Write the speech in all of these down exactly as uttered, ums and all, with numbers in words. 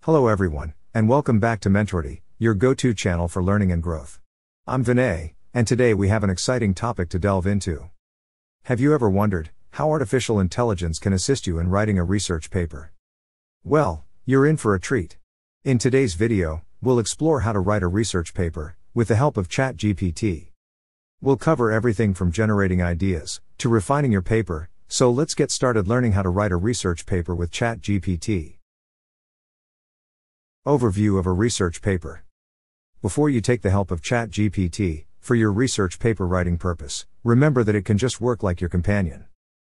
Hello everyone, and welcome back to Mentority, your go-to channel for learning and growth. I'm Vinay, and today we have an exciting topic to delve into. Have you ever wondered how artificial intelligence can assist you in writing a research paper? Well, you're in for a treat. In today's video, we'll explore how to write a research paper with the help of ChatGPT. We'll cover everything from generating ideas to refining your paper, so let's get started learning how to write a research paper with ChatGPT. Overview of a research paper. Before you take the help of ChatGPT for your research paper writing purpose, remember that it can just work like your companion.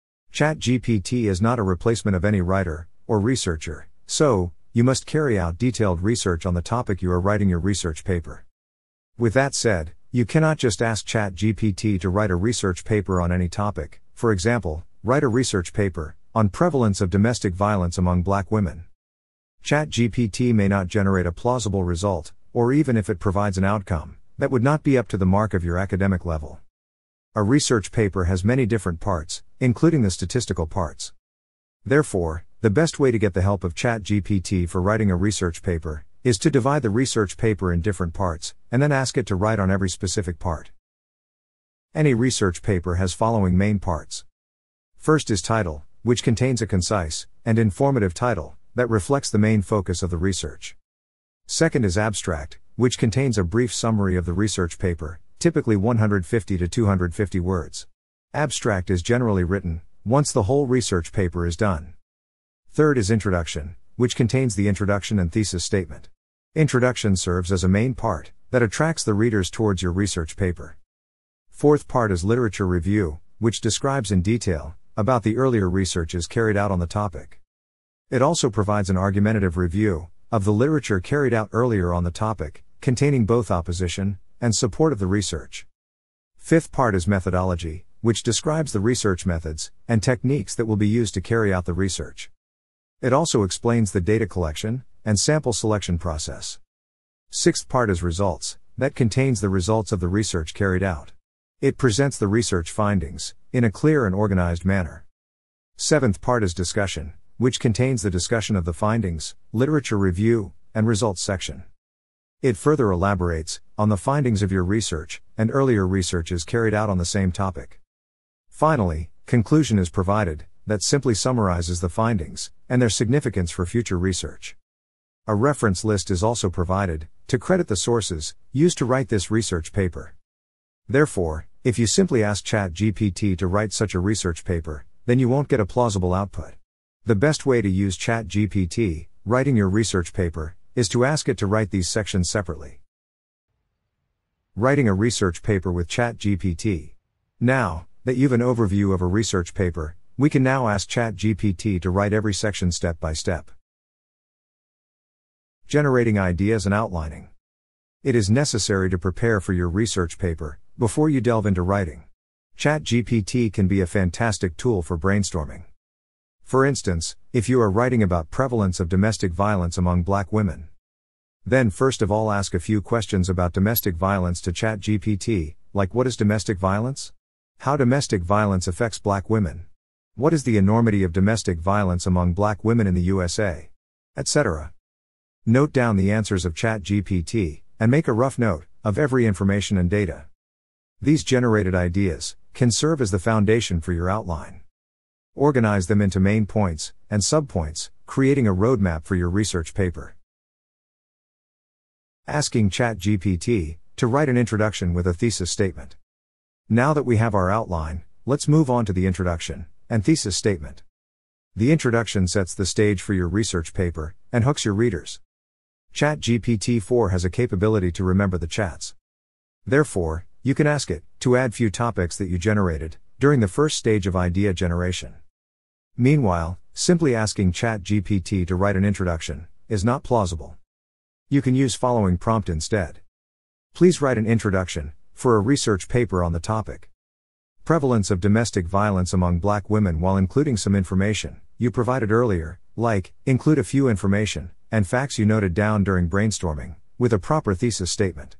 ChatGPT is not a replacement of any writer or researcher, so you must carry out detailed research on the topic you are writing your research paper. With that said, you cannot just ask ChatGPT to write a research paper on any topic. For example, write a research paper on prevalence of domestic violence among Black women. ChatGPT may not generate a plausible result, or even if it provides an outcome, that would not be up to the mark of your academic level. A research paper has many different parts, including the statistical parts. Therefore, the best way to get the help of ChatGPT for writing a research paper is to divide the research paper in different parts, and then ask it to write on every specific part. Any research paper has following main parts. First is title, which contains a concise and informative title that reflects the main focus of the research. Second is abstract, which contains a brief summary of the research paper, typically one hundred fifty to two hundred fifty words. Abstract is generally written once the whole research paper is done. Third is introduction, which contains the introduction and thesis statement. Introduction serves as a main part that attracts the readers towards your research paper. Fourth part is literature review, which describes in detail about the earlier researches carried out on the topic. It also provides an argumentative review of the literature carried out earlier on the topic, containing both opposition and support of the research. Fifth part is methodology, which describes the research methods and techniques that will be used to carry out the research. It also explains the data collection and sample selection process. Sixth part is results, that contains the results of the research carried out. It presents the research findings in a clear and organized manner. Seventh part is discussion, which contains the discussion of the findings, literature review, and results section. It further elaborates on the findings of your research and earlier researches carried out on the same topic. Finally, conclusion is provided that simply summarizes the findings and their significance for future research. A reference list is also provided to credit the sources used to write this research paper. Therefore, if you simply ask ChatGPT to write such a research paper, then you won't get a plausible output. The best way to use ChatGPT writing your research paper is to ask it to write these sections separately. Writing a research paper with ChatGPT. Now that you've an overview of a research paper, we can now ask ChatGPT to write every section step by step. Generating ideas and outlining. It is necessary to prepare for your research paper before you delve into writing. ChatGPT can be a fantastic tool for brainstorming. For instance, if you are writing about prevalence of domestic violence among Black women, then first of all ask a few questions about domestic violence to ChatGPT, like what is domestic violence? How domestic violence affects Black women? What is the enormity of domestic violence among Black women in the U S A? et cetera. Note down the answers of ChatGPT, and make a rough note of every information and data. These generated ideas can serve as the foundation for your outline. Organize them into main points and subpoints, creating a roadmap for your research paper. Asking ChatGPT to write an introduction with a thesis statement. Now that we have our outline, let's move on to the introduction and thesis statement. The introduction sets the stage for your research paper and hooks your readers. ChatGPT four has a capability to remember the chats. Therefore, you can ask it to add few topics that you generated during the first stage of idea generation. Meanwhile, simply asking ChatGPT to write an introduction is not plausible. You can use following prompt instead. Please write an introduction for a research paper on the topic. Prevalence of domestic violence among Black women, while including some information you provided earlier, like, include a few information and facts you noted down during brainstorming, with a proper thesis statement.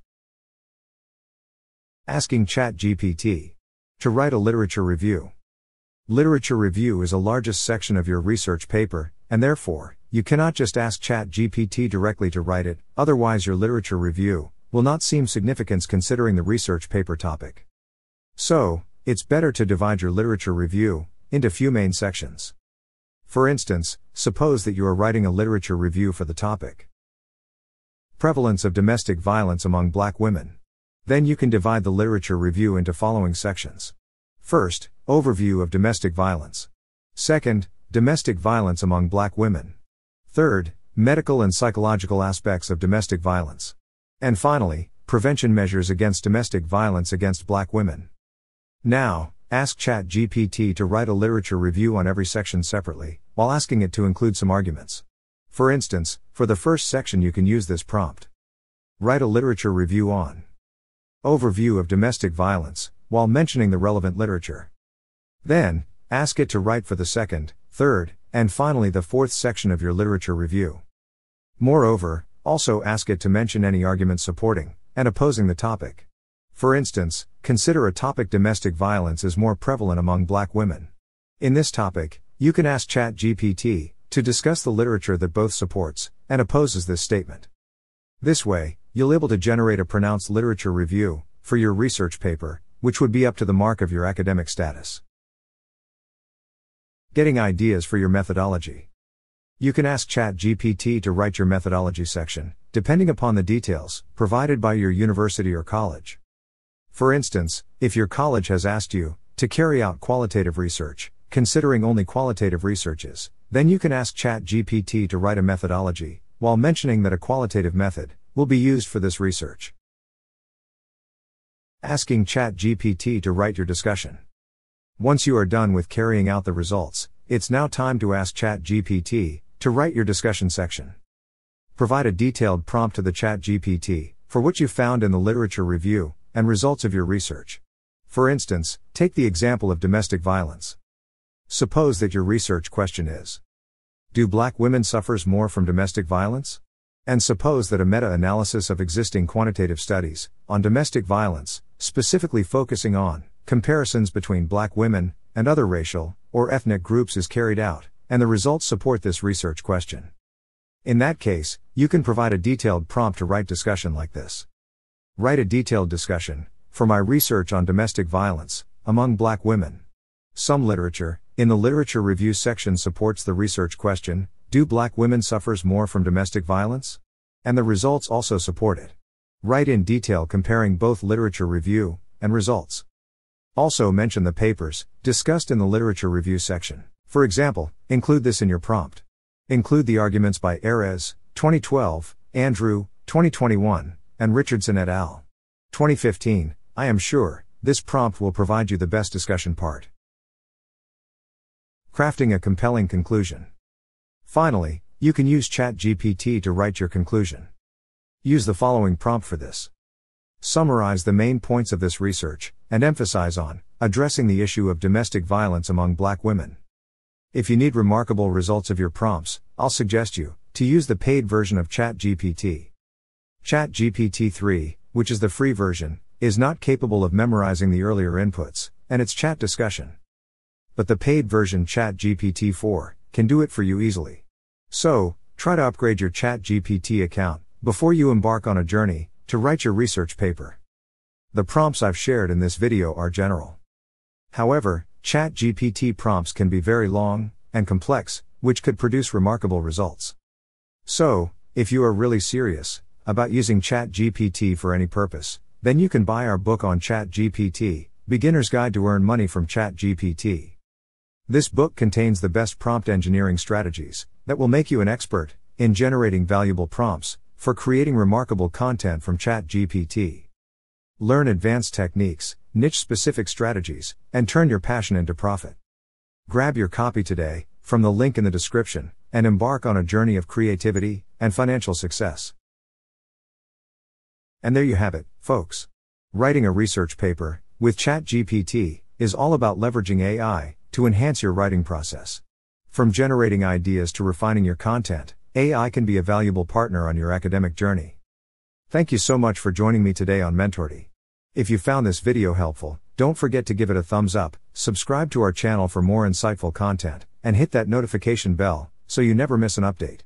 Asking ChatGPT to write a literature review. Literature review is the largest section of your research paper, and therefore, you cannot just ask ChatGPT directly to write it, otherwise your literature review will not seem significant considering the research paper topic. So, it's better to divide your literature review into few main sections. For instance, suppose that you are writing a literature review for the topic Prevalence of Domestic Violence Among Black Women. Then you can divide the literature review into following sections. First, Overview of Domestic Violence. Second, Domestic Violence Among Black Women. Third, Medical and Psychological Aspects of Domestic Violence. And finally, Prevention Measures Against Domestic Violence Against Black Women. Now, ask ChatGPT to write a literature review on every section separately, while asking it to include some arguments. For instance, for the first section you can use this prompt. Write a literature review on Overview of Domestic Violence, while mentioning the relevant literature. Then, ask it to write for the second, third, and finally the fourth section of your literature review. Moreover, also ask it to mention any arguments supporting and opposing the topic. For instance, consider a topic domestic violence is more prevalent among black women. In this topic, you can ask ChatGPT to discuss the literature that both supports and opposes this statement. This way, you'll be able to generate a pronounced literature review for your research paper, which would be up to the mark of your academic status. Getting ideas for your methodology. You can ask ChatGPT to write your methodology section, depending upon the details provided by your university or college. For instance, if your college has asked you to carry out qualitative research, considering only qualitative researches, then you can ask ChatGPT to write a methodology, while mentioning that a qualitative method will be used for this research. Asking ChatGPT to write your discussion. Once you are done with carrying out the results, it's now time to ask ChatGPT to write your discussion section. Provide a detailed prompt to the ChatGPT for what you found in the literature review and results of your research. For instance, take the example of domestic violence. Suppose that your research question is, do black women suffer more from domestic violence? And suppose that a meta-analysis of existing quantitative studies on domestic violence, specifically focusing on comparisons between black women and other racial or ethnic groups is carried out, and the results support this research question. In that case, you can provide a detailed prompt to write discussion like this. Write a detailed discussion for my research on domestic violence among black women. Some literature in the literature review section supports the research question, do black women suffer more from domestic violence? And the results also support it. Write in detail comparing both literature review and results. Also mention the papers discussed in the literature review section. For example, include this in your prompt. Include the arguments by Erez, twenty twelve, Andrew, twenty twenty-one, and Richardson et al. twenty fifteen. I am sure this prompt will provide you the best discussion part. Crafting a compelling conclusion. Finally, you can use ChatGPT to write your conclusion. Use the following prompt for this. Summarize the main points of this research and emphasize on addressing the issue of domestic violence among black women. If you need remarkable results of your prompts, I'll suggest you to use the paid version of ChatGPT. ChatGPT three, which is the free version, is not capable of memorizing the earlier inputs and its chat discussion. But the paid version ChatGPT four can do it for you easily. So, try to upgrade your ChatGPT account before you embark on a journey to write your research paper. The prompts I've shared in this video are general. However, ChatGPT prompts can be very long and complex, which could produce remarkable results. So, if you are really serious about using ChatGPT for any purpose, then you can buy our book on ChatGPT, Beginner's Guide to Earn Money from ChatGPT. This book contains the best prompt engineering strategies that will make you an expert in generating valuable prompts for creating remarkable content from ChatGPT. Learn advanced techniques, niche-specific strategies, and turn your passion into profit. Grab your copy today from the link in the description and embark on a journey of creativity and financial success. And there you have it, folks. Writing a research paper with ChatGPT is all about leveraging A I to enhance your writing process. From generating ideas to refining your content, A I can be a valuable partner on your academic journey. Thank you so much for joining me today on Mentority. If you found this video helpful, don't forget to give it a thumbs up, subscribe to our channel for more insightful content, and hit that notification bell so you never miss an update.